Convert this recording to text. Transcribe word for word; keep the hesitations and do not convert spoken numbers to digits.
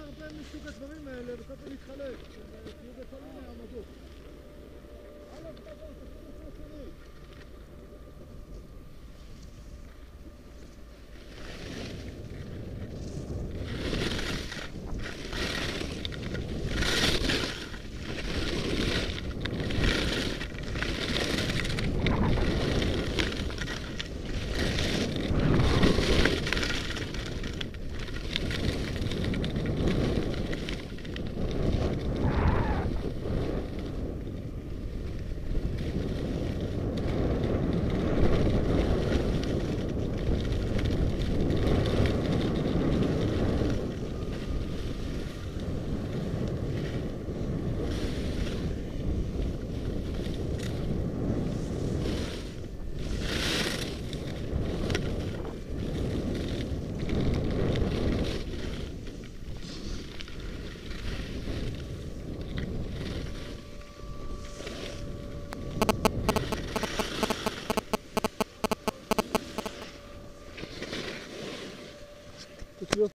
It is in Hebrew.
הרבה מסוג הדברים האלה, וכל פעם להתחלק, תהיו בכל מיני עמדות. א', תבואו, תפילו צד שני.